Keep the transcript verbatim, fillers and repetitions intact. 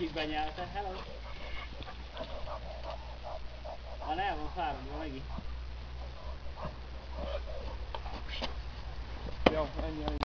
is benyelte, hello! Már el van fáradva megint. Jó, ennyi.